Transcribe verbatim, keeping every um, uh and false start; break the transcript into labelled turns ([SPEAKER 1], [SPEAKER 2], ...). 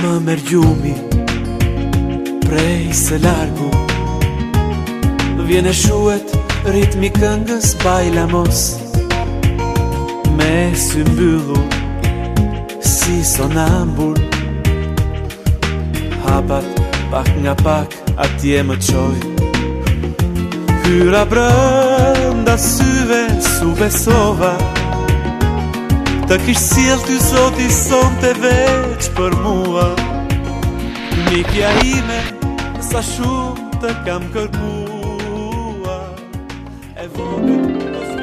[SPEAKER 1] më merë gjumi prej së largu, vjen e shuhet ritmi këngës bailamos, me sy mbyllu si sonambul, hapat pak nga pak atje më qoj, hyra brënda syve su besova, të kish sjell ty zoti sonte veç për mua, mikja ime sa shumë të kam kërkua, e vogël